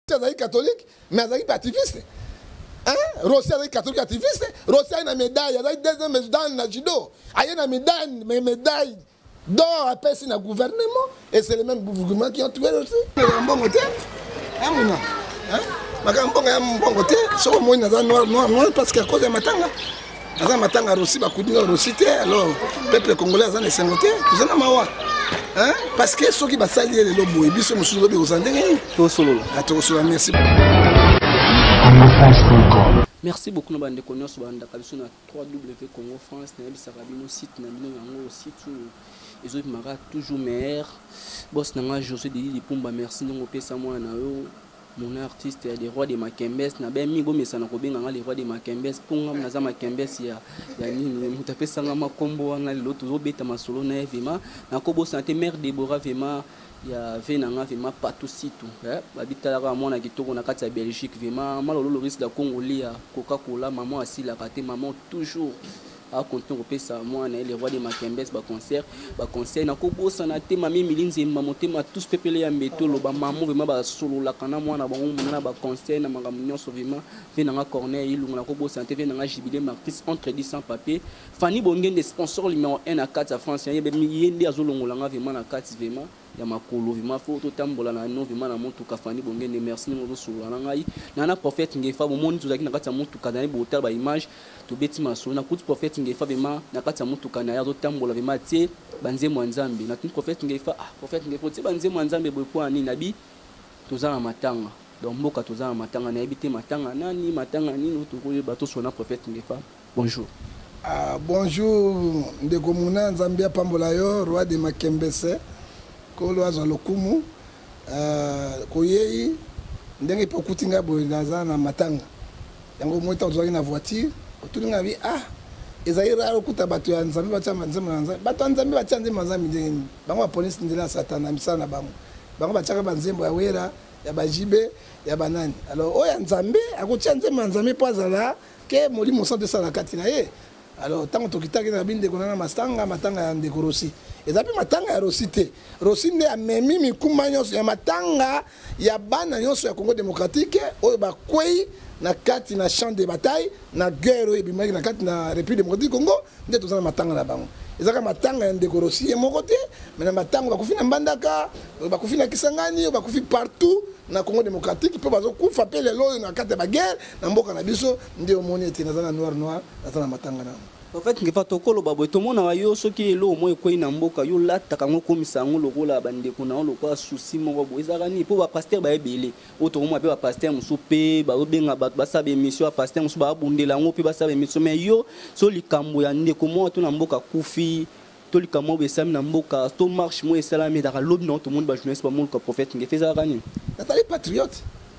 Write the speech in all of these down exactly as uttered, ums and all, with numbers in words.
est catholique, mais elle est pacifiste. Hein? Rossi est catholique activiste. Rossi a une médaille, elle a une deuxième médaille dans le judo. Elle a une médaille, une médaille d'or à passer dans le gouvernement. Et c'est le même gouvernement qui a tué Rossi. Il y a un bon côté. Hein, mon nom? Hein? Il y a un bon côté. Sauf que moi, il y a un noir, noir, noir, parce qu'à cause de Matanga. Il y a un Matanga Rossi, il y a un Rossi. Alors, le peuple congolais, il y a un Sengoté. Tout ça, hein? Parce que ceux qui vont salir les lobos, ils sont tous les lobos aux Andéens. Tout solo. Merci. Merci beaucoup de nous connaître sur w w w point congo france na site na bino yango site les autres mara toujours meilleur boss nanga José Didi Lipumba merci ndongo pesa mwana na yo mon artiste ya des rois de Makembes na ben migo mesana ko benga les rois de Makembes ponga na za Makembes ya ya nini mutapesa nga makombo wana lelo toujours beta masolo na evema na ko boss santé mère Deborah vema ya venanga vraiment pas tout site hein babitala ka mona kitoko na kati ya Belgique vraiment malolo le risque de Congolia Coca-Cola maman asila kate maman toujours a compter au pesa moi na les rois de Makembes ba concert ba concert na ko bossa na te mami milinze mamote ma tous pepele ya mbeto lo ba maman vraiment ba solo la kana moi na ba na ba concert na makambo nyonso vraiment venanga Corneille ilunga na ko bossa te venanga Jubilé Martis entre dix sans papier Fanny Bongen des sponsors numéro un à quatre à France yebe yende azolongola nga vraiment na quatre vraiment ya makolo vraiment faut to tambola na no vraiment na montu ka Fanny Bongen de merci mo solo na ngai na na prophète ngefa bo moni tuzaki na kati ya montu ka na botar ba image to beti masolo na kuti prophète ngefa vraiment na kati ya montu ka na ya to tambola vraiment tie banze mo nzambe na tin prophète ngefa ah prophète ngefa tie banze mo nzambe boy po ani nabi tozana matanga donc mboka tozana matanga na ebite matanga nani matanga nini to ko bato sona prophète ngefa bonjour. Ah, bonjour ndeko muna nzambe pambola yo roi de Makembese kolo azo lokumu euh koyei ndenge pe kutinga boy naza na matanga yango moita ozwaki na voiture otulinga bi ah ezali raro kuta bato ya nzambe batia manzembo na nzambe bato ya nzambe batia nzembo na nzambe ndenge bango ba police ndela satana misana bango bango batiaka banzembo ya wera ya bajibe ya banani alors oya nzambe akotia nzembo na nzambe po azala ke molimo santo sala kati na ye alors tango tokitaki na binde konana masanga matanga ya ndeko Rossi ezapi matanga ya Rossi te Rossi nde amemi mikuma nyonso ya matanga ya bana nyonso ya Congo démocratique oyo bakwei na kati na champ de bataille na guerre oyo ebimaki na kati na République démocratique Congo nde tozala matanga na bango ezaka matanga ya ndeko Rossi ye moko te mais na matanga bakufi na Mbandaka bakufi na Kisangani bakufi partout na Congo démocratique pe bazokufa pe lelo oyo na kati ya baguerre na mboka na biso nde omoni ete nazala noir noir nazala matanga na en fait ngefa tokolo babo tomona wa yo soki elo mo ekoi na mboka yo lataka ngo komisa ngo lokola bandeko na lokwa souci moko bo ezaka ni po ba pasteur ba ebele o to mo ba pasteur musu pe ba obenga ba basabe émission ba pasteur musu ba bundela ngo pe basabe émission mais yo so likambo ya ndeko mo to na mboka kufi to likambo be sam na mboka to marche mo esala me daka lobi na to monde ba jeunesse ba monde ko prophète ngefa ezaka ni natali patriote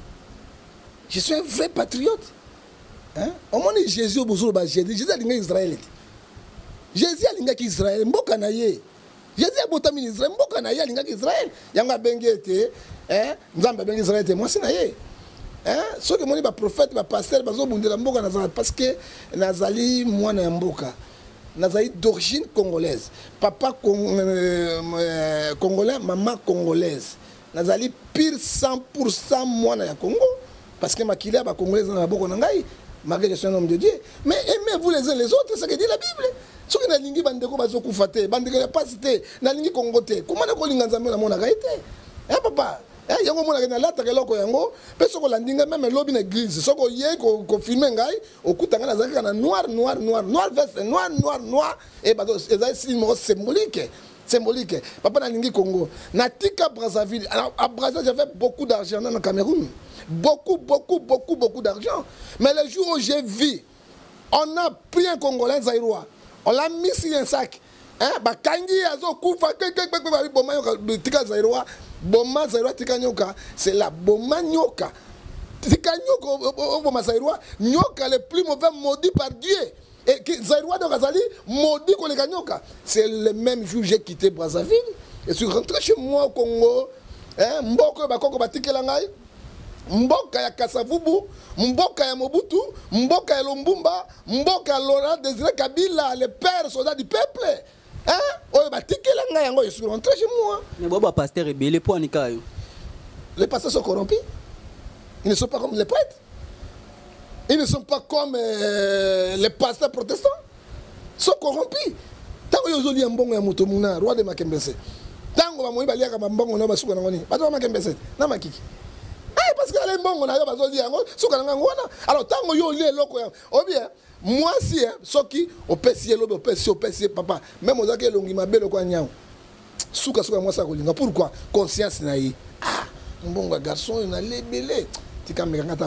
je suis un vrai patriote. Hein? Au moment où Jésus au ba Jésus, Jésus a linga Israël. Jésus a linga Israël, mboka na ye. Jésus a botami Israël, mboka na ye linga Israël. Yanga bengete, hein? Nzamba bengi Israël te moi c'est na ye. Hein? Ceux qui moni ba prophète, ba pasteur, ba zo bundela mboka na parce que nazali mwana ya mboka. Nazali d'origine congolaise. Papa cong euh, congolais, maman congolaise. Nazali pire cent pour cent mwana ya Congo parce que makila ba congolais na boko na ngai. Malgré que je suis un homme de Dieu, mais aimez-vous les uns les autres, c'est ce que dit la Bible. Ce que vous avez bandeko bazoku fate, bandeko pas cité, na lingi kongote. Comment na ko linga nzambe na mona gaite? Eh papa, eh yango mona na lata ke loko yango, pe soko landinga même lobby na église, soko ye ko ko filmer ngai, okutanga na zaka na noir noir noir, noir veste noir noir noir et bazo ezai signe symbolique. Symbolique. Papa na lingi Congo. Na tika Brazzaville, à Brazzaville j'avais beaucoup d'argent dans le Cameroun. Beaucoup, beaucoup, beaucoup, beaucoup d'argent. Mais le jour où j'ai vu, on a pris un Congolais Zaïrois, on l'a mis sur un sac. Hein? Bah, Kangi, Azo, Koufa, Tika Zaïrois, Boma Zaïrois, Tika Nyoka, c'est la Boma Nyoka. Tika Nyoka, Boma Zaïrois, Nyoka, le plus mauvais maudit par Dieu. Et Zaïrois de Razali, maudit qu'on les Nyoka. C'est le même jour que j'ai quitté Brazzaville. Et je suis rentré chez moi au Congo. Hein? Mboko, Bakoko, Batike Langai. Mboka ya Kasavubu, Mboka ya Mobutu, Mboka ya Lumbumba, Mboka ya Laurent Désiré Kabila, le père soldat du peuple. Hein? Oyo batike la nga yango, je suis rentré chez moi. Mais boba pasteur rebelle pour anikayo. Les pasteurs sont corrompus. Ils ne sont pas comme les prêtres. Ils ne sont pas comme euh, les pasteurs protestants. Ils sont corrompus. Tant que vous avez un bon mouna, roi de Makembese. Tant que vous avez un bon mouna, vous avez un bon mouna, Makembese. Non, Makiki. Ah, parce que les bons mouna, vous avez un bon mouna. Alors, tant que vous avez un bon mouna, moi, si, ce qui, au P C L, au P C, au P C, papa, même aux accueils, on m'a belle au coin. Souka, souka, moi, ça, pourquoi? Conscience, naïe. Ah, un bon garçon, il a les belés. Quand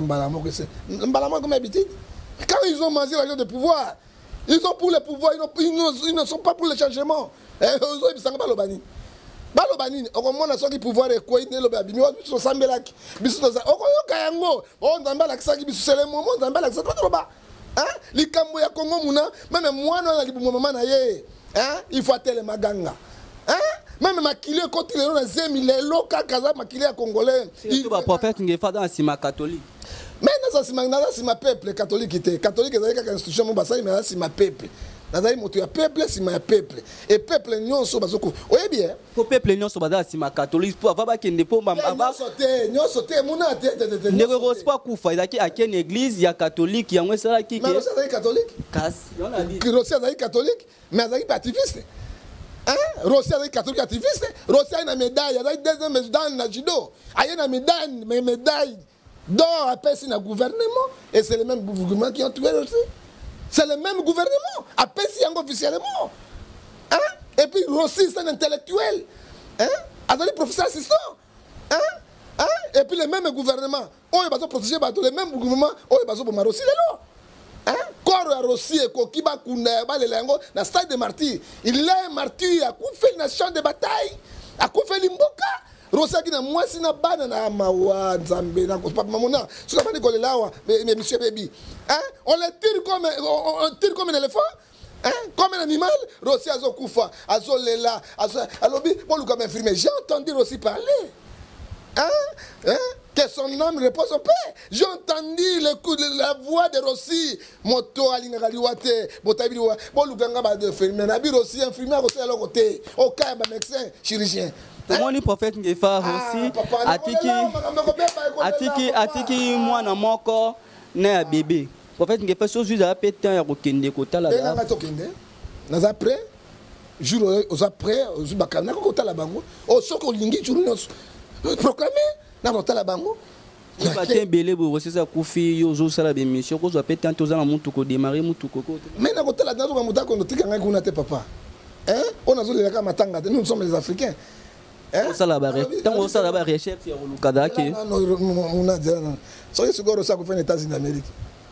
ils ont mangé l'argent de pouvoir, ils sont pour le pouvoir, ils, ils ne sont pas pour le changement. Ils sont pas le balobani okomona soki pouvoir ekoine lo babi mi biso sambelaki biso toza okoyoka yango o nzamba lakisaki biso sele momo nzamba lakisaki to ba hein likambo ya Kongo muna même mwana na libumo mama na ye hein il faut atele maganga hein même makili côté le na zemi lelo kaka za makili ya congolais il va prophète ngefa dans sima catholique mais na sima na sima peuple catholique était catholique ezali kaka institution mo basali mais sima peuple nazali moto ya peuple sima ya peuple et peuple nyonso bazoko oye bien ko peuple nyonso bazali sima catholique pour avoir bakende po mbamba nyonso te nyonso te muna te te te ndeko rospa kufa ezaki akene église ya catholique yango esala ki ke mais azali catholique kas yona bi Rossi azali catholique mais azali activiste hein Rossi azali catholique activiste Rossi a une médaille azali deuxième médaille na judo a une médaille mais médaille d'or à passer dans le gouvernement et c'est le même gouvernement qui ont tué Rossi. C'est le même gouvernement, à Pessi officiellement. Hein? Et puis Rossi, c'est un intellectuel. Hein? Azali professeur assistant. Hein? Hein? Et puis le même gouvernement, on va protéger le même gouvernement, on va protéger Rossi. Hein? Corps à Rossi et Kokiba Kunda, Balelango, dans le stade de martyr. Il est un martyr, à fait le champ de bataille, à fait l'imboka. Rossi qui n'a moi si n'a pas na mawa Nzambe na papa mamona sur la bande kolelawa mais monsieur baby hein on le tire comme on, on tire comme un éléphant hein comme un animal Rossi azo kufa azo lela azo alobi bon lui comme infirmier j'ai entendu Rossi parler hein hein que son âme repose en paix j'ai entendu le coup de la voix de Rossi moto alinga liwate botabi bon lui ganga ba de infirmier na bi Rossi infirmier Rossi à l'autre côté au cas ba médecin chirurgien. Comment le prophète Ngefa aussi atiki atiki atiki mwana moko na bébé prophète Ngefa so juste a pété ya kokende kotala la na tokende na après jour aux après jour bakana kotala bango o soko lingi jour nyonso proclamer na kotala bango batin belé bo c'est ça kufi yo zo sala be mission ko zo pété to za na mutu ko démarrer mutu ko ko mais na kotala na zo muta ko tika ngai kuna te papa hein on a zo le matanga nous sommes les africains. Ça là-bas, tant que ça là-bas recherche sur le Canada qui. Non non non non. So yesu goro sa ko fait les États-Unis d'Amérique.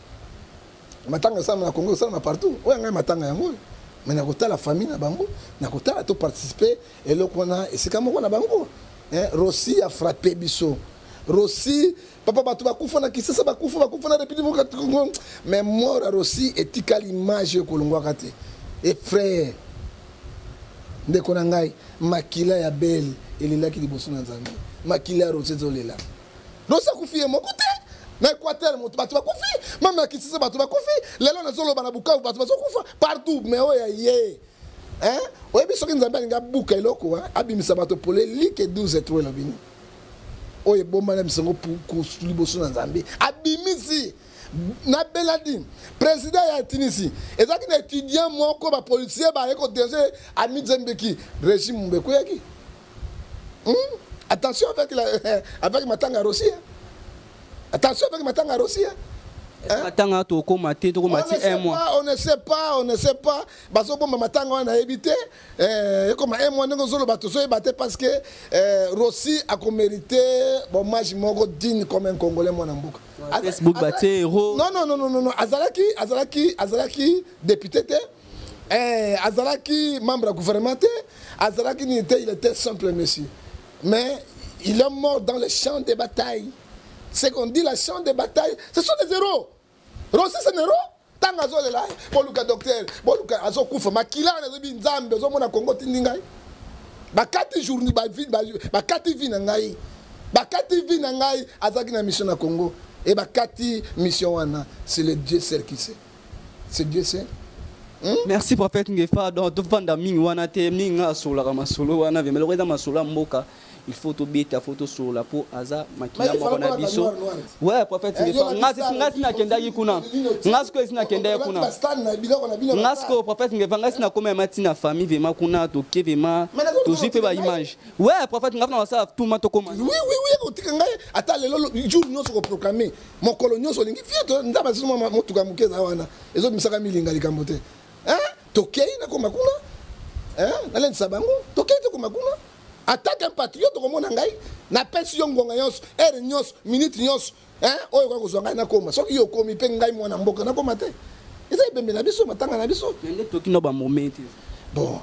Matanga ça na Congo ça na partout. Ouais ngai matanga yango. Mais na kota la famille na bango, na kota la to participer et le kona et c'est comme on a bango. Hein Rossi a frappé biso. Rossi papa batu ba kufa na kisasa ba kufa ba kufa na République Congo. Mais mort à Rossi et tikali image ko longwa kate. Et frère ndeko na ngai makila ya belle elelaki liboso na Nzambe makila ya Rossi zolela Rossi akufie moko te na Équateur moto bato bakufi mama kisisa bato bakufi lelo na zolo bana Bukavu bato bazokufa partout mais oya ye hein oyebi soki Nzambe alinga buka eloko abimisa bato polémique douze et trois lobini oye bomba na misango pour liboso na Nzambe abimisi na Beladi président ya Tunisie ezaki na étudiant moko ba policier ba eko danger à Mizembeki régime mbeko yaki hmm? Attention avec la avec Matanga Rossi attention avec Matanga Rossi Matanga to ko maté to ko mati un mois on ne sait pas on ne sait pas baso bomba Matanga on a évité euh comme un mois ngo zolo bato so ébaté parce que Rossi a mérité bon match moko digne comme un Congolais mon ambuka Facebook baté héros non non non non non Azalaki Azalaki Azalaki député eh Azalaki membre du gouvernement Azalaki il était il était simple monsieur mais il est mort dans le champ de bataille. C'est qu'on dit la champ de bataille, ce sont des héros. Rossi c'est un héros. Tant que vous là, bon le docteur, bon le azo kufa, makila na zobi nzambe, zo mona Congo tindingai. Ba quatre journées ba vie ba quatre vie na ngai. Ba quatre vie na ngai azaki na mission na Congo et ba quatre mission wana, c'est le Dieu seul qui sait. C'est Dieu seul. Hmm? Merci prophète Ngefa donc to vanda mingi wana te minga sola ka masolo wana ve meloreza masola mboka il faut to beta photo sur la peau aza makila Mais il moko na fallait biso noir, noir. ouais prophète Eh, ngefa yo, ngasi la ngasi na kendaki kuna ngasi ko sina kendaki kuna ngasi ko prophète ngefa ngasi na koma mati na famille vema kuna to ke vema to jipe ba image ouais prophète ngafa na sa tout ma to koma oui oui oui otika ngai ata lelo jour nyonso ko proclamer mokolo nyonso lingi fieto ndaba simo motuka mukeza wana ezo misaka milinga likambo te hein tokei na koma kuna hein nalen sabango tokei to koma kuna attaque un patriote comme on ngai na pesi yo ngonga nyonso heure nyonso minute nyonso hein oyo kwa kozwa ngai na koma soki yo komi pe ngai mwana mboka na koma te eza ibembe na biso matanga na biso nde toki no ba moment bon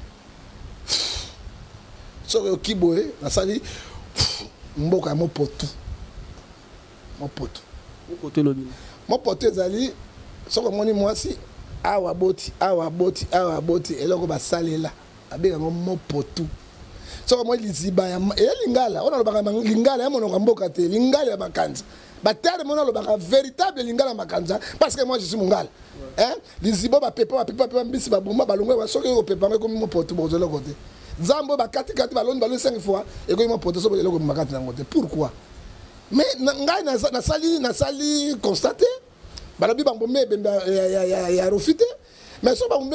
soki okiboye nasali mboka ya mopotu mopotu mopotu lobi mopotu ezali soki omoni mwasi awa boti awa boti awa boti eloko basalela abengango mopotu soki omoni liziba ya lingala ona lobaka lingala ya monoko ya mboka te lingala ya bakanza batere mona lobaka véritable lingala ya makanza parce que moi je suis mongala hein liziba bapepa bapepa bapepa mbisi babuma balongwe soki opepa ngai komi mopotu bozela kote Zambo bakati kati baloni baloni cinq fois et que moi poteau so eloko makati na ngote pourquoi mais ngai na sali na sali constater balobi bambo me bemba ya ya ya rofite mais so bambo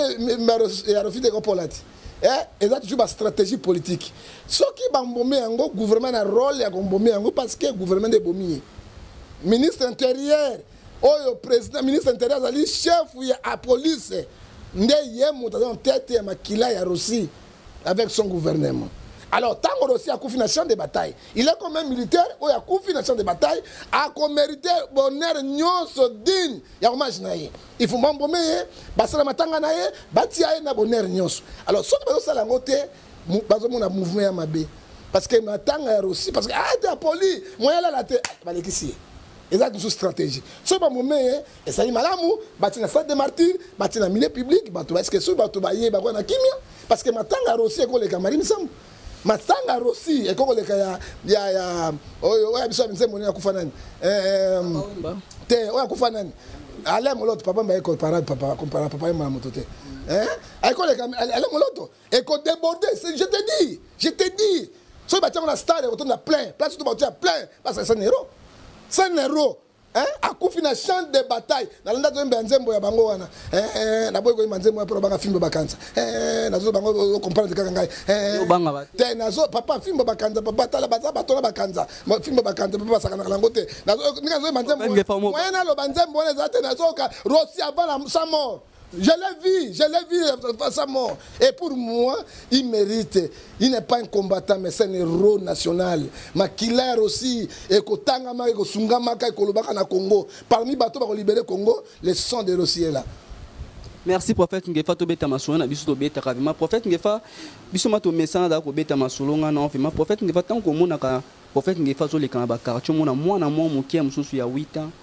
me ya rofite ko polati eh eza toujours ba stratégie politique soki bambo me yango gouvernement na rôle ya bambo me yango parce que gouvernement de bomi ministre intérieur oyo président ministre intérieur ali chef ya police nde yemo dans tête ya makila ya Russie avec son gouvernement. Alors, tant que Russie a couffé dans le champ de bataille, il est comme un militaire où il a couffé dans le champ de bataille, a mérité bonheur nyonso digne. Il y a hommage naïe. Il faut m'embaumer, basala matanga naïe, batia na bonheur nyonso. Alors, ce que ça la ngote, bazo mon mouvement ya mabe. Parce que matanga ya Russie, parce que ah t'es poli, moi là la te, balekisi. Exact une stratégie. Ce pas moment et ça y malamu, bati na salle de martyrs, bati na milieu public, bato est-ce que sur bato baye ba na kimia parce que matanga Russie ko le camarine sam. Matanga Russie e ko le ya ya ya oyo oya biso nzembo ni akufa nani. Eh te oya akufa nani. Ale moloto papa mba ko parade papa compara papa ma moto te. Hein? Ay ko le ale moloto e ko déborder, je te dis, je te dis. So bati na stade retourne na plein, place tout bati plein parce que c'est un héros. C'est un héros. Hein? A coupi na champ de bataille. Na landa to mbenzembo ya bango wana. Eh na boy ko mbenzembo ya pro banga film bakanza. Eh na zo bango comprendre kaka ngai. Eh banga ba. Te na zo papa film bakanza papa tala baza batona bakanza. Film bakanza papa sakana lango te. Na zo nika zo mbenzembo. Moyen na lo banzembo wana zate na zo ka Russie avant la sa mort. Je l'ai vu, je l'ai vu sa mort. Et pour moi, il mérite. Il n'est pas un combattant, mais c'est un héros national. Makila aussi, et Kotangama, et Sungama, et Kolobaka na Congo. Parmi les bateaux pour libérer Congo, le sang de Russie est là. Merci prophète Ngefa to beta masolo na biso to beta kavima prophète Ngefa biso mato message da ko beta masolo nga na ofima prophète Ngefa tant ko mona ka prophète Ngefa zo le kana ba quartier mona mwana mo mokia mususu ya huit ans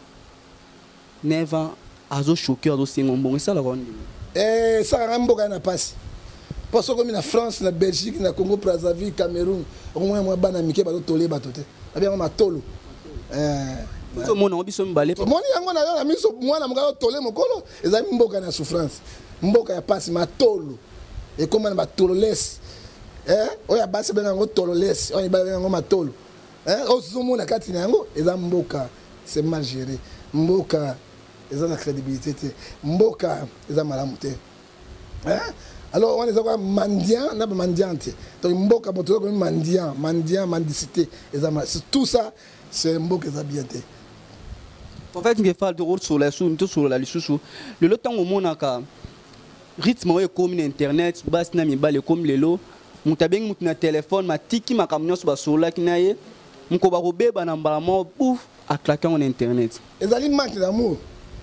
neuf ans azo choqué azo singo mbongo ça la ronde eh ça ramboka na passe parce que comme na France na Belgique na Congo Brazzaville Cameroun au moins moi bana mike ba tolé ba toté abia ma tolo eh to mona biso mbale moni yango na yo na miso mwana mga tolé mokolo ezali mboka na souffrance mboka ya passe ma tolo et comment ba tolo less eh oya basi benga ngo tolo less oya ba benga ngo ma tolo eh ozomona kati na yango ezali mboka c'est mal géré mboka ils ont la crédibilité. Mboka, ils ont malamu te. Hein? Alors, on est quoi mendiant, n'a pas mendiante. Donc, mboka, on est mendiant, mendiant, mendicité. Tout ça, c'est mboka, ils ont bien te. En fait, il y a des rôles sur la sous, sur la sous. Le temps où on a rythme comme internet, bas na mi bale comme lelo, mutabeng mutna téléphone, ma tiki ma camion sur la qui naie, mko ba robé ba na mbalamo pouf à claquer en internet. Ils ont manque d'amour.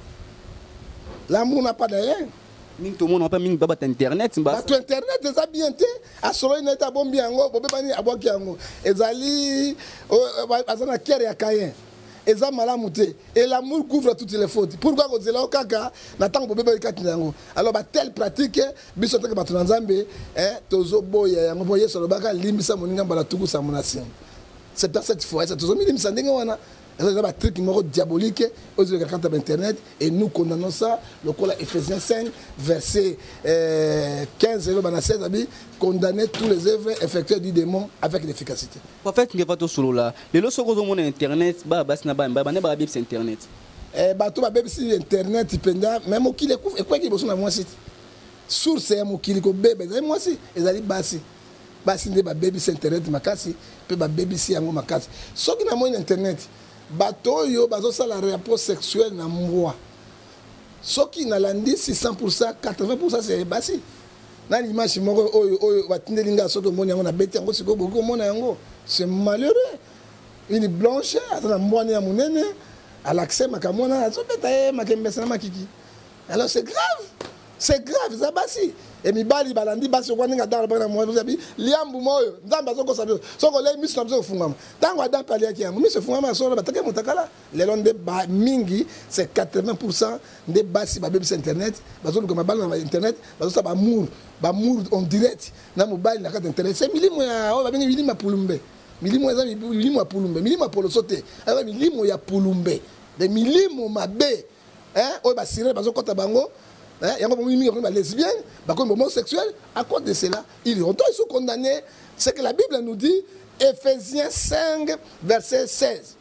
L'amour n'a pas d'ailleurs. Tout le monde n'a pas mis de internet. Bato internet, ils ont bien été. À solo net a bon bien ngo, bobe bani abo kiango. Ezali azana kere ya kayen. Eza malamu te. Et l'amour couvre toutes les fautes. Pourquoi ko zela okaka na tango bobe ba kati yango. Alors ba telle pratique biso te ka bato nzambe, eh tozo boya yango boye solo baka limbisa moninga bala tuku sa monasi. C'est pas cette fois, c'est tozo mi limbisa ndenge wana. Il y a un truc diabolique aux sur Internet et nous condamnons ça. Le col Ephésiens cinq, verset euh, quinze, condamner tous les œuvres effectuées du démon avec l'efficacité. En fait, il y a solo là. Les lois sont sur Internet, bah bah c'est bah bah bah c'est Internet. Eh bah tout bah c'est Internet, pendant même au qui les couvre et quoi qui bosse dans moi site. Source est mon qui les couvre bébé, moi si, ils allaient bassi. Bassi ne bah baby c'est Internet makasi, puis bah baby si yango makasi. Ce qui n'a moins Internet. Bato yo bazo ça la rapport sexuel na moi. Ce qui n'a l'andi six cents pour cent, quatre-vingts pour cent c'est bassi. Na l'image moko oyo oyo batindelinga soto moni yango na beti yango siko boko mona yango. C'est malheureux. Une blanche atana mbwani ya munene à l'accès makamona azo beta e makembesa na makiki. Alors c'est grave. C'est grave ça bassi. Et mi bali balandi basi ko ninga dans bana mo zabi liambu moyo nzamba zoko sabio soko le misu na fungama tango adam pali yaki yango misu fungama so ba take mutakala le londe ba mingi c'est quatre-vingts pour cent de basi ba bébé internet bazo ko mabala na internet bazo sa ba mour ba mour en direct na mobile na carte internet c'est milimo ya o ba bengi milimo pulumbe milimo ya milimo pulumbe milimo polo sote aba milimo ya pulumbe de milimo mabe hein o ba siré bazo kota bango. Il y a des lesbiennes, des homosexuels. À cause de cela, ils sont condamnés. C'est que la Bible nous dit, Ephésiens cinq, verset seize.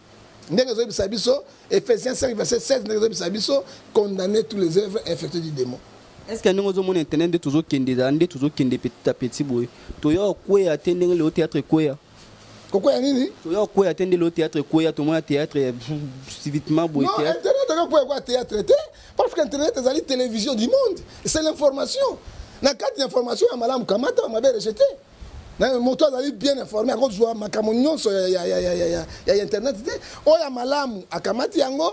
Ephésiens cinq, verset seize, condamner tous les œuvres effectuées du démon. Est-ce que nous avons internet de toujours qui est toujours qui est petit à petit boy. Tu as quoi attendre le théâtre quoi? Quoi nini? Tu as quoi attendre le théâtre quoi? Tu as théâtre civiquement boy. Non, internet quoi théâtre? Parce qu'Internet est la télévision du monde. C'est l'information. Dans le cas d'information, il y a un kamata, on m'a rejeté. Dans le moteur, il bien informé. À cause de ma camonnion, il y a Internet. Il y a malam, à kamati yango.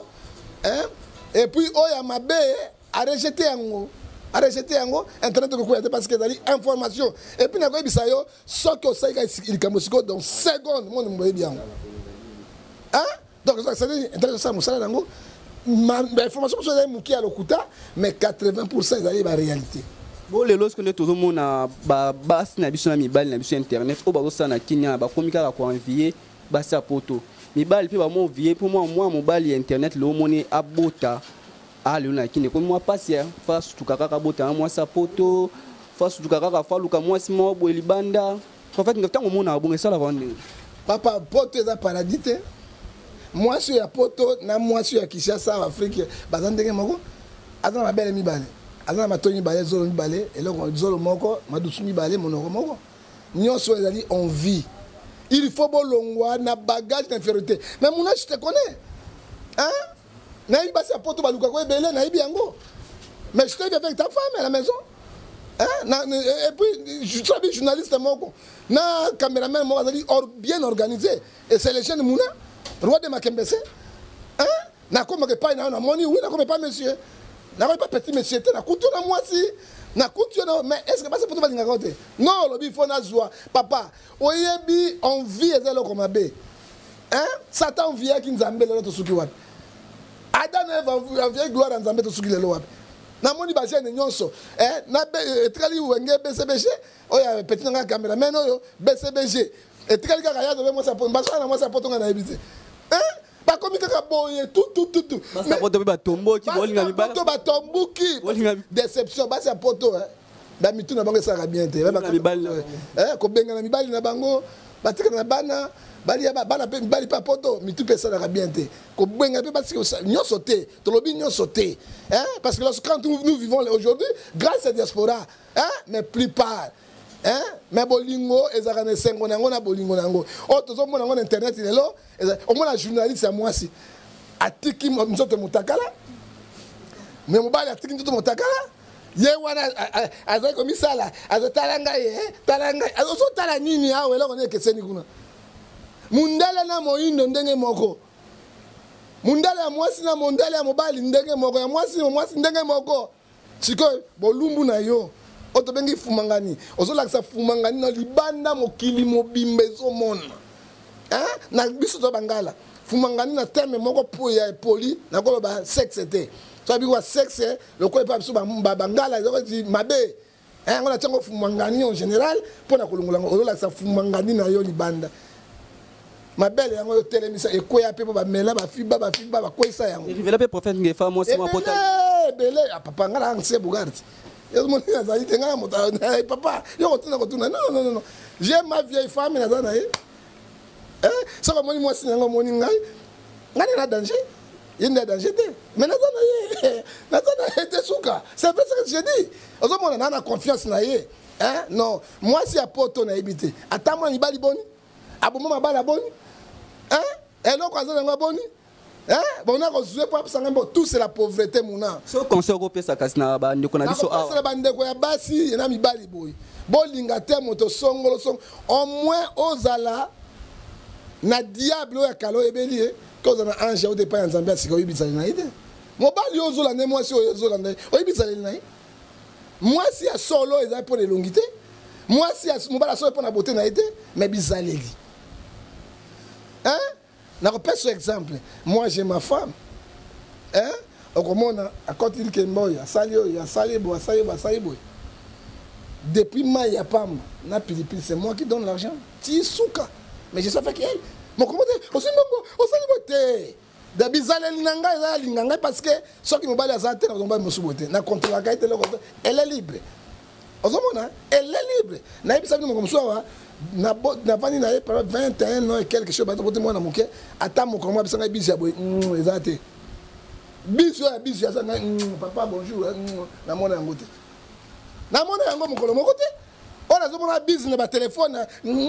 Et puis, il y a ma bé, à rejeter yango. À rejeter yango. Internet, parce qu'il y a des informations. Et puis, il y a des choses, ce que ça, il y a dans secondes, moi, je me bien. Hein? Donc, ça veut dire, Internet, ça, yango. L'information que vous avez à l'Okuta, mais quatre-vingts pour cent c'est la réalité. Bon, les lorsque nous avons na bas na biso na mibali na biso internet, o ba ça na Kenya ba komika ka ko envier ba sa poto. Mibali pe ba mo envier pour moi moi mobali internet le moni abota. Ah le na Kenya comme moi passer face tout kaka bota moi sa poto face tout kaka fa luka moi si mo bo libanda. En fait ntango mona bonga ça la vendre. Papa poto eza paradis. Moi je suis à Poto, moi je suis à Kinshasa en Afrique, bazan ndenge moko azana mabele mibale azana matoni mibale zolo mibale et là zolo moko madusu mibale monoko moko nyonso ezali on vit. Il faut bolongwa na bagage d'infériorité. Mais mon âge je te connais. Hein? Na iba c'est à Poto baluka ko ebele na ibi yango. Mais je t'ai vu avec ta femme à la maison. Hein? Na, et puis je suis journaliste moko. Na caméraman moko azali or, bien organisé et c'est les jeunes mouna. Roi de Makembese, hein? Na comme pas na moni, oui, na comme pas monsieur. Na pas petit monsieur, na coutu na moi si. Na coutu na mais est-ce que pas c'est pour toi de raconter? Non, le bi faut na joie. Papa, oyebi on vit ezelo comme abe. Hein? Satan vient qui nzambe le to suki wapi. Adam va vient gloire nzambe to suki le wapi. Na moni ba jeune nyonso, hein? Na trali wenge B C B G, oya petit na cameraman oyo B C B G. Et trali ka ya de moi ça pour mbasa na moi ça pour ton na ebité. Hein? Pas comme il a boyé tout, tout, tout, tout. Ça peut être tombeau qui vole la mibale. Ça tombeau qui. Déception, bah c'est poto. Hein. Bah mitou na bango ça va bien te. Bah mibale. Hein? Ko benga na mibale na bango. Bah tika na bana. Bali ya bana pe mibale pas poto. Mitou pe ça va bien te. Ko benga pe parce que ça nyo sauté. To lobi nyo sauté. Hein? Parce que lorsque quand nous vivons aujourd'hui, grâce à la diaspora, hein? Mais plupart. Hein? Mais bolingo ezaka na sengo nango na bolingo nango. O tozo mona ngo internet lelo, o mona journaliste ya mwasi. Atiki mzoto mutakala. Mais mobali atiki mzoto mutakala. Ye wana azai komisala, azotalanga ye, talanga. Azo tala nini awe loko ne keseni kuna. Mundala na moindo ndenge moko. Mundala ya mwasi na mundala ya mobali ndenge moko. Ya mwasi na mwasi ndenge moko. Siko bolumbu na yo. Oto bengi fumangani. Ozo laksa fumangani na libanda mokili mobimbe zo mona. Hein? Na biso to bangala. Fumangani na terme moko po ya poli na ko ba sexe te. So bi wa sexe le ko pa biso ba bangala zo di mabe. Hein, on a tango fumangani en général pour na kolungula ozo laksa fumangani na yo libanda. ma belle yango yo telemisa ekoya pe ba mela ba fiba ba fiba ba kwesa yango révéler pe prophète ngefa moi c'est moi pota belé papa ngala ngse bugarti yo moni azali tenga moto papa yo kotuna kotuna non non non non j'ai ma vieille femme na zana eh ça comme moi si nango moni ngai ngani na danger il n'a danger te mais na zana ye na zana était souka c'est vrai ce que je dis ozo mona na confiance na ye hein non moi si a poto na ebité attends moi ibali boni abomo mabala boni hein eloko azana nga boni hein bon on a reçu pour sangambo tout c'est la pauvreté mona so conseil européen ça kasina ba ndeko na biso ah c'est ba ndeko ya basi na mibali boy bolinga te moto songolo song au moins ozala na diable ya kalo ebeli que ozana ange au départ nzambe asika oyibisali na ide mobali ozola ne moi si ozola na oyibisali na moi si a solo eza pour les longuité moi si mobali solo pour na beauté na ide mais bizaleli hein na repère ce exemple moi j'ai ma femme hein comment à quand il que moya salio ya salibo salibo salibo depuis ma ya pam na pilipili c'est moi qui donne l'argent ti souka mais je sais fait qu'elle mon comment aussi bongo au salibo te da bizaleli nanga eza linganga parce que ceux qui mobali azate na zomba mosubote na contre la qualité elle est libre ozomona elle est libre na ibisa bino mo msoa na na vani na par vingt et un ans et quelque chose bato moi na moke ata mo comment bisanga bisu ya boy ezate bisu ya bisu ya sanga papa bonjour na mona yango te na mona yango mokolo moko te on a zomona bisu na ba téléphone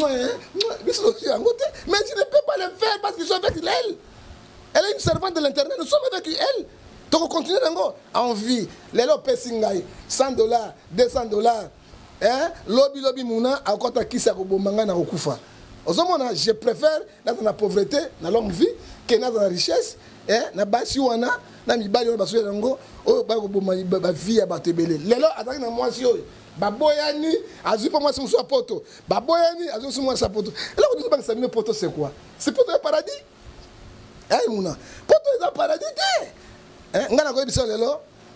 bisu yango te mais je ne peux pas le faire parce que je suis avec elle elle est une servante de l'internet nous sommes avec elle donc on continue d'ango envie les lo pesingai cent dollars deux cents dollars hein lobby lobby muna akota kisa ko bomanga na kokufa ozomona je préfère dans la pauvreté na longue vie que dans la richesse hein na basi wana na mibali wana baso yango o ba ko bomanga ba vie ya batebele lelo ataki na mwasi oyo baboyani azu pa mwasi muso poto baboyani azu muso mwasi poto là on dit pas que ça poto c'est quoi c'est poto paradis hein muna poto est paradis te hein ngana ko biso lelo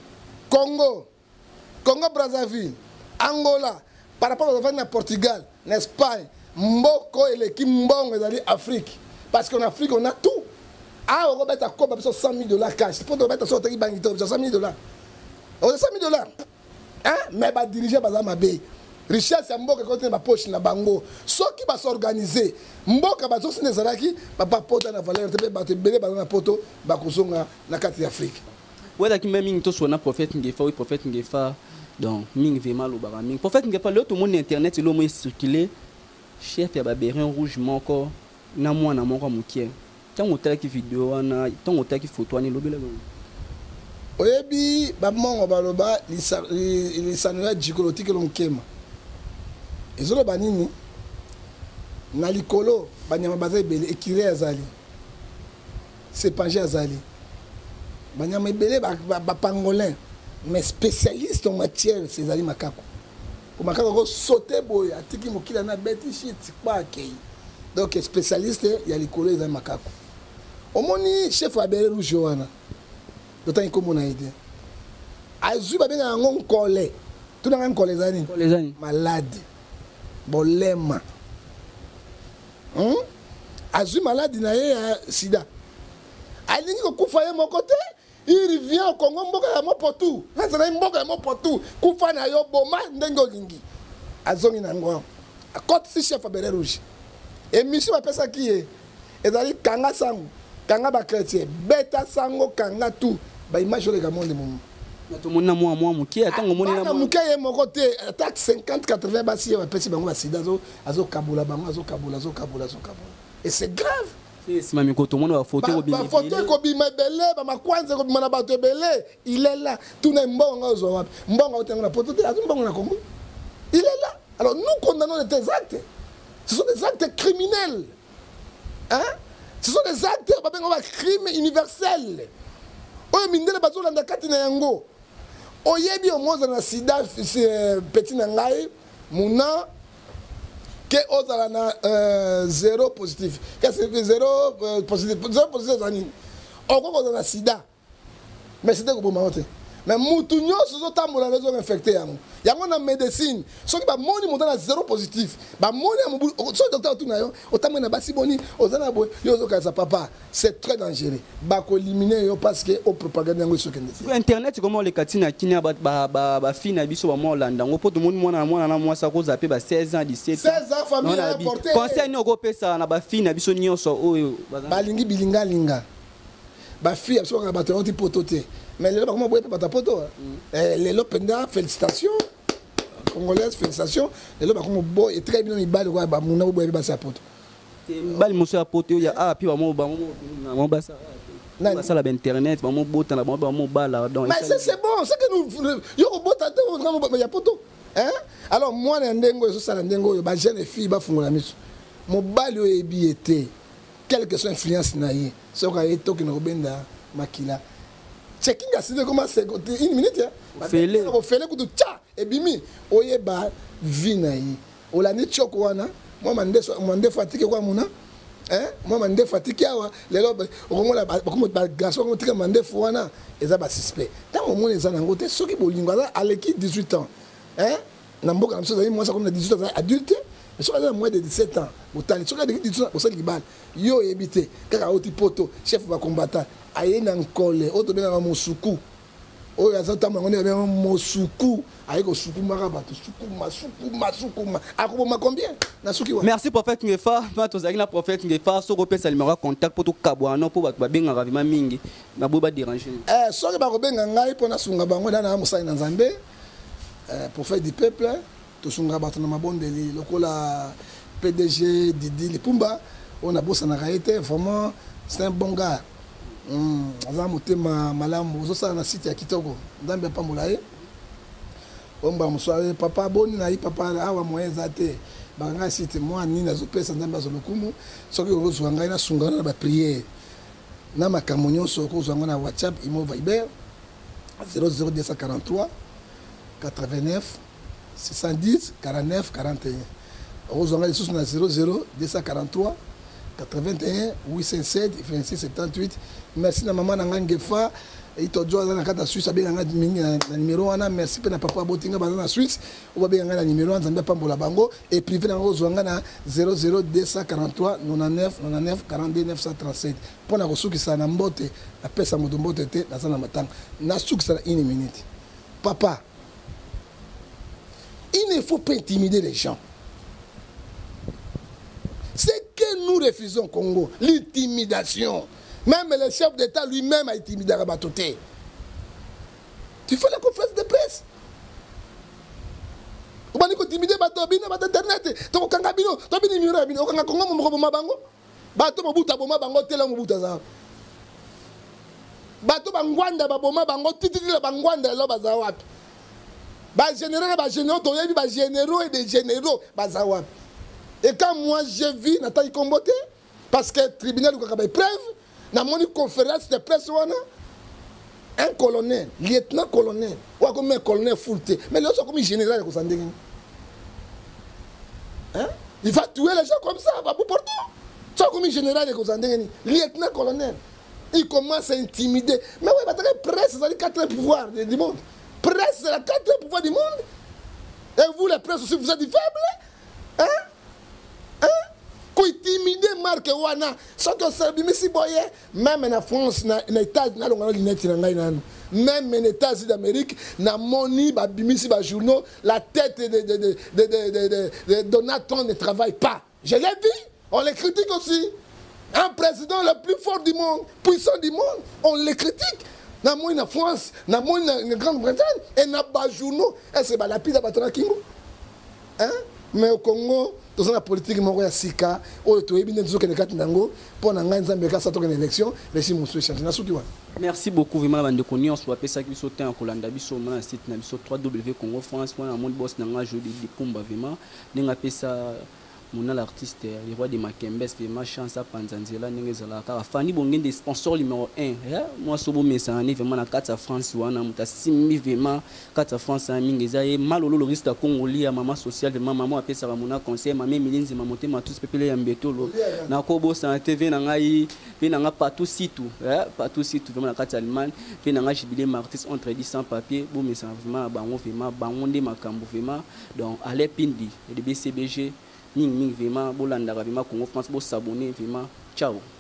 Congo Congo Brazzaville Angola, par rapport aux enfants de Portugal, l'Espagne, Mboko et l'équipe Mbongo dans l'Afrique. Parce qu'en Afrique, on a tout. Ah, on va mettre à quoi cent mille dollars cash. Pour te mettre à sortir cent mille dollars. On a cent mille dollars. Hein? Mais va diriger par exemple Mabé. Richesse, c'est Mboko qui contient ma poche na bango. Ceux qui vont s'organiser, Mboko va s'organiser des araki, papa pota na valeur, te ba te belé ba na poto, ba kusonga na kati d'Afrique. Ouais, là qui même une tous on a prophète Ngefa, oui prophète Ngefa. Donc, ming vraiment le baraming. Pour faire que pas l'autre monde internet, il a circulé. Chef, il y a des rouge, mon corps. Na moi, na mon corps, mon qui. Tant on t'a qui vidéo, na tant on t'a qui photo, ni lobby là. Oyebi, babman obaloba, il s'annule du que l'on kema. Et zolo banini, na likolo, banyama bazé belé, ekiré azali. C'est pangé azali. Banyama belé, ba pangolin. Mais spécialiste en matière, c'est Ali Makako. Pour Makako, sauter boy, atiki mokila na beti shit, pas accueilli. Donc spécialiste, il y a les collègues de Makako. Au moni chef Abel Rouge Joana. D'autant que mon idée. Azu ba benga ngon collé. Tout na ngon collé zani. Les années. Malade. Bolema. Hein? Azu malade na ye sida. Alingi ko kufa ye mon côté. Il vient au Congo, mboka ya mopotu. Nazana mboka ya mopotu. Kufa na yo boma ndengo lingi. Azongi na ngwa. Côte si chef Abel Rouge. Et monsieur appelle ça qui est. Ezali kanga sango. Kanga ba chrétien. Beta sango kanga tout. Ba image le gamonde mon. Na to mona moi moi muki atango moni na moi. Muki ye mon côté attaque cinquante quatre-vingts basi ya pesi bango basida zo azo kabula bango azo kabula azo kabula azo kabula. Et c'est grave. Si mami ko to mona photo ko bima. Photo ko bima belé ba makwanze ko bima na bato belé. Il est là. Tout na mbongo zo wapi. Mbongo otenga na photo te azo mbongo na Congo. Il est là. Alors nous condamnons les actes. Ce sont des actes criminels. Hein? Ce sont des actes de crime universel. Oye mindele bazo landa kati na yango. Oyebi o moza na sida petit na ngai muna que ozala na euh, zéro positif. Qu'est-ce que zéro euh, positif? Zéro positif zani. Oko ko na sida. Mais c'était ko boma ote. mais mutu nyonso ozotambola na ezoinfecte yango yango na médecine soki bamoni moto na zéro positif bamoni ya mobulu soki docteur otuna yo otambola na basi boni oza na boye yo ozokanisa papa c'est très dangereux bakoelimine yo parce que opropagande yango esokende internet comment le katina kini bafille na biso bamwa olanda yango mpo tomoni mwana na mwana na mwasi akozape ba seize ans dix-sept seize ans famille importé conseil ni okopesa na bafille na biso nyonso oyo balingi bilingalinga bafille biso bakanga bato yango ti poto te mais lelo bakoma boye mpe bato ya poto lelo mpenza félicitation congolaise félicitation lelo bakoma boye très bino mibali kwa bamuna boye mpe basi ya poto mibali mosusu ya poto oyo ya api bamo basa basala bainternet bamobotana bamobala mais c'est bon c'est que nous yo kobota te ya poto alors mwana ya ndenge oyo ezosala ndenge oyo bajeune fille bafungola miso mobali oyo eyebi ete quelle que soit influence na ye soki aye toki na kobenda makila checking aside koma sekote une minute fele fele kutu tcha ebimi oyeba vie na ye olandi tioko wana mwa mandefu atiki kwa muna mwa mandefu atiki awa lelo okomola bagarso okomotika mandefu wana eza basuspect ntango omoni eza nango te soki bolingo aza aleki dix-huit ans na mboka na biso ezali mwasi akomi na dix-huit ans aza adulte mais soki aza na moins de dix-sept ans botali soki adeki dix-huit ans osali libala yo oyebi te kaka oti poto chef bacombatant aye na nkole oyo tobengaka mosuku oyo azotambola ngo nde babengaka mosuku aye kosukumaka bato sukuma sukuma sukuma akoboma combien na suki wana merci prophète Ngefa mpa tozalaki na prophète Ngefa soki opesa numéro ya contact mpo tokabwana mpo bato babengaka vima mingi baboyi baderange soki bakobenga ngai mpo nasunga bango nda na mosali na nzambe prophète du peuple tosunga bato na mabondeli lokola P D G Didi Lipumba on a bosanaka ye te vraiment c'est un bon gars aza motema malamu ozosala na site ya kitoko nzambe apambola ye omba mosusu papa boni na ye papa awa moyen eza te bakanga site mwa nini azopesa nzambe azwa lokumu soki okozwa ngai nasunga wana na bapriere na makambo nyonso okozwa ngo na whatsapp imo viber zéro zéro deux cent quarante-trois quatre-vingt-neuf six cent dix quarante-neuf quarante et un okozwa ngai lisusu na zéro zéro deux cent quarante-trois quatre-vingt-un huit cent sept vingt-six soixante-dix-huit merci na maman nanga Ngefa itojo aza na kata Suisse abenga nga mingi na numéro wana merci pe na papa botinga baza na Suisse obabenga nga na numéro wana nzambe pambola bango et privé nango ozwanga na zéro zéro deux cent quarante-trois quatre-vingt-neuf quatre-vingt-neuf quarante-deux neuf cent trente-sept pona kosukisa na mbote na pesa moto mbote te naza na matanga nasukisa na une minute papa il ne faut pas intimider les gens. C'est que nous refusons au Congo, l'intimidation. Même le chef d'État lui-même a intimidé Rabatoté. Tu fais la conférence de presse. Tu vas intimider Batobino, Internet, tu vas Kangabino, tu vas Nimura, tu vas Kongo, Moboma Bango, Bato Mobuta Boma Bango, Tela Mobuta Za. Bato Bangwanda, Baboma Bango, Titi Bangwanda, Lobazawap. Bas généraux, bas généraux, tu as vu, bas généraux et des généraux, Bazawap. Et quand moi j'ai vu Nathalie Komboté, parce que le tribunal a une preuve, dans mon conférence de presse, un colonel, lieutenant-colonel, ou comme un colonel fouté, mais là, c'est comme un général. Hein? Il va tuer les gens comme ça, va pour porter. C'est comme un général, lieutenant-colonel. Il commence à intimider. Mais oui, la presse, c'est les quatre pouvoirs du monde. Presse, c'est les quatre pouvoirs du monde. Et vous, la presse aussi, vous êtes faibles. Hein? Intimider marque wana soto sabi misi boye même en France na na états na longa lineti na ngai nanu même en États-Unis d'Amérique na moni ba bimisi ba journaux la tête de de de de de, de, de, de Donald Trump ne travaille pas je l'ai vu on les critique aussi un président le plus fort du monde puissant du monde on les critique na moni na France na moni na Grande-Bretagne et na ba journaux et c'est ba la pile batona kingo hein mais au Congo dans la politique moko ya sika oyo toyebi nde nzoka nekati nango pona ngai nzambe ka sato na élection régime musu change na suki wa merci beaucoup vraiment bande connaissance wa pesa ki biso temps kolanda biso na site na biso w w w point congo france point na monde boss na nga jodi de pomba vraiment ninga pesa mon l'artiste le roi de Makembes vraiment chance à Panzanzela Nengezalaka Fanny Bongen des sponsors numéro un moi sobo mesani vraiment na quatre France wana muta simi vraiment quatre France a mingeza e malolo le risque congolais maman social vraiment maman apesa mona conseil maman milinzi mamote ma tous pepele ya mbetolo na kobo santé ve na ngai ve na nga partout situ eh partout situ vraiment na quatre Allemagne ve na nga jubilé artiste entre dix sans papier bo mesana vraiment bango vraiment bango nde makambo vraiment donc aller pindi et de B C B G Ning Ning vraiment bolanda vraiment Congo France bo s'abonner vraiment ciao.